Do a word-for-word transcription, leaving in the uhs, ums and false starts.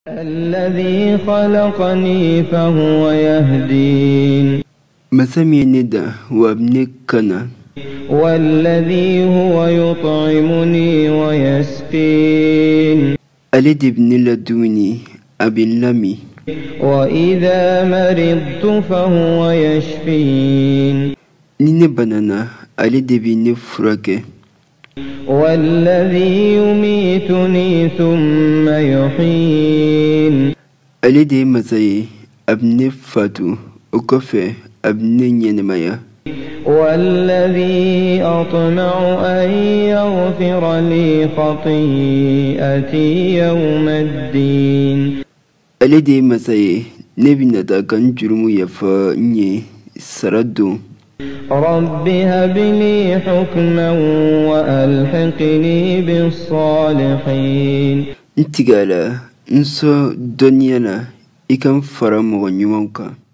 الذي خلقني فهو يهدين مسمي ندى وابنكنا والذي هو يطعمني ويسقين ألد ابن لدوني أبي لمي وإذا مرضت فهو يشفين ننبننا ألد ابن فرق والذي يميتني ثم يحين ألد مزي ابن فاتو أكفي ابن ينميا والذي أطمع أن يغفر لي خطيئتي يوم الدين ألد مزي نبنا دا كان جرمو يفاني سردو رب هب لي حكما وألحقني بالصالحين انتقالا نسو دنيانا إكام فرام ونيوانكا